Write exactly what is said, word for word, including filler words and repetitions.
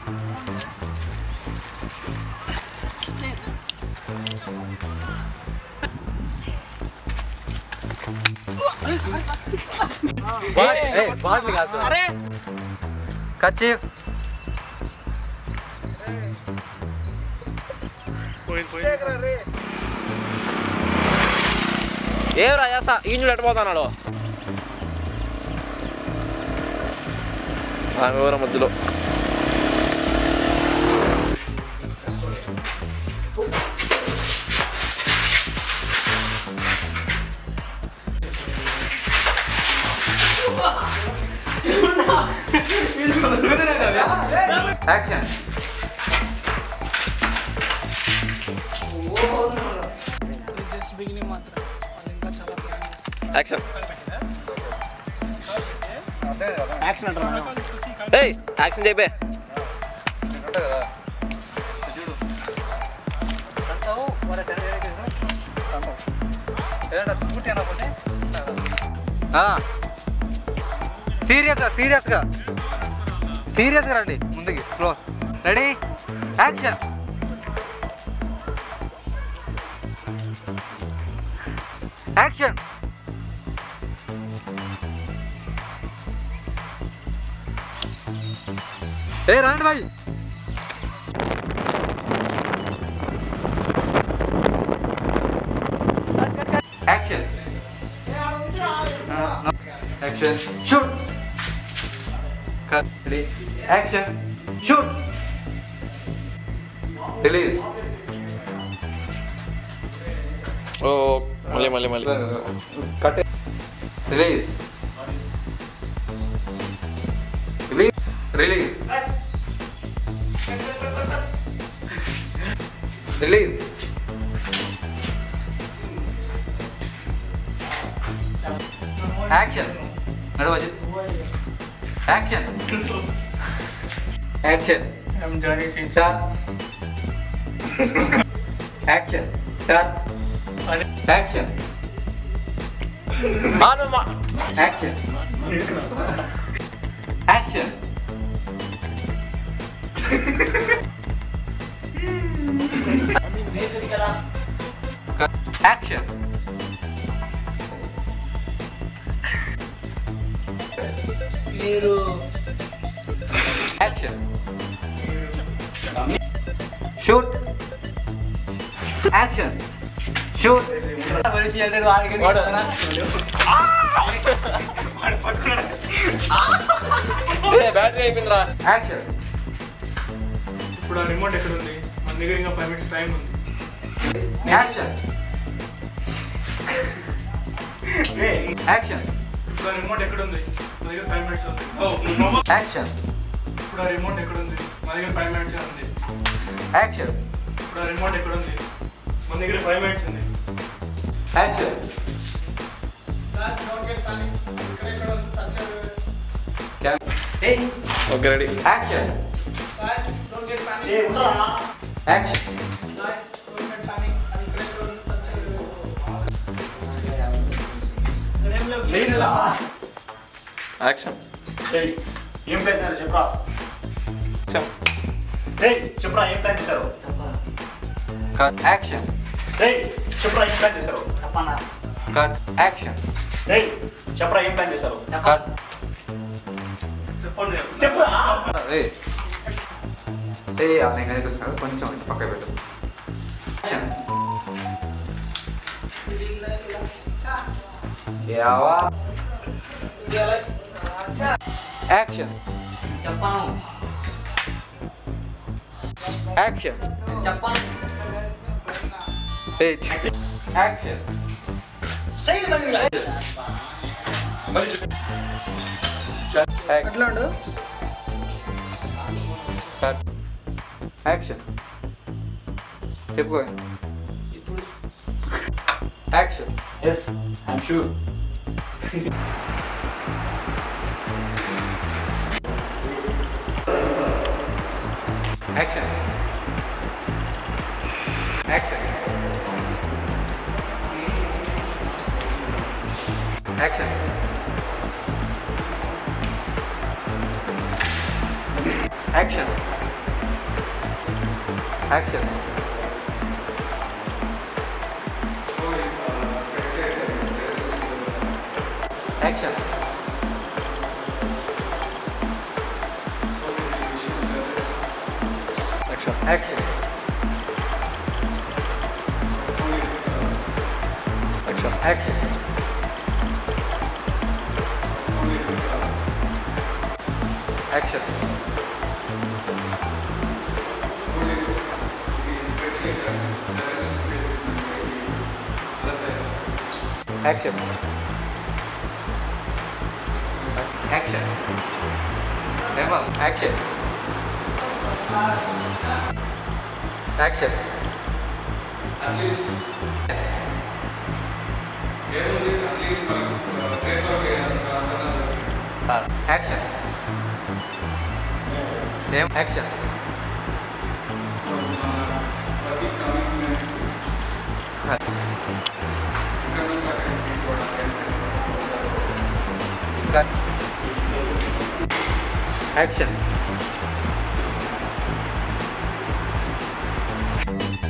Bottle కాదు kerchief ఏం రాజా ఈంజుడు ఎట్టపోతున్నాడు ఆమె ఎవరో మధ్యలో యాక్షన్ జస్ట్ బిగినింగ్ మాత్రం ఇంకా చాలా యాక్షన్ యాక్షన్ అంటారా ఏయ్ యాక్షన్ చెప్పే సీరియస్గా సీరియస్గా సీరియస్గా రండి ముందుకి ఫ్లో రెడీ యాక్షన్ యాక్షన్ ఏ రండి భాయ్ action action shoot ready action shoot release ఓ మళ్ళీ మళ్ళీ మళ్ళీ cut release release release release action నడవజి action action I'm Johnny Singh start action start action ఆనమ్మా యాక్షన్ యాక్షన్ యాక్షన్ మీరు action shoot action shoot battery అయిపోయిందిరా యాక్షన్ ఇప్పుడు ఆ రిమోట్ ఎక్కడ ఉంది మన దగ్గర ఇంకా ఫైవ్ మినిట్స్ టైం ఉంది యాక్షన్ యాక్షన్ ఇప్పుడు ఆ రిమోట్ ఎక్కడ ఉంది మన దగ్గర ఫైవ్ మినిట్స్ ఉంది యాక్షన్ ఇప్పుడు ఆ రిమోట్ ఎక్కడ ఉంది మన దగ్గర ఫైవ్ మినిట్స్ ఉంది యాక్షన్ ఇప్పుడు ఆ రిమోట్ ఎక్కడ ఉంది మన దగ్గర ఫైవ్ మినిట్స్ ఉంది action okay ready action action action ఏం ప్లాన్ చేశారు చెప్పరా ఏయ్ చెప్పరా ఏం ప్లాన్ చేశారు కట్ యాక్షన్ ఏయ్ చెప్పరా ఏం ప్లాన్ చేశారు చెప్పన్నా కట్ యాక్షన్ ఏయ్ చెప్పరా ఏం ప్లాన్ చేశారు కట్ చెప్పండి చెప్పరా ఏ ఏ అలా కనిపిస్తున్నాడు కొంచెం పక్క పెట్టు యాక్షన్ యావా యాక్షన్ చెప్పాను యాక్షన్ చెప్పాను ఏ యాక్షన్ ఎట్లా ఉండు కట్ యాక్షన్ చెప్పుకో action yes I'm sure action action action action Action. Action. Action. Action. Action. Action. Action. Action. Action. Never. Action. Action. At least ఏముంది అట్లీస్ట్ మనకి ట్రేస్ అవుట్ చాలా సన్నగా Uh, action. Name. Action. So మన ప్రతి commitment ఇక్కడ నుంచి అక్కడికి తీసుకోవడానికి Cut. Action.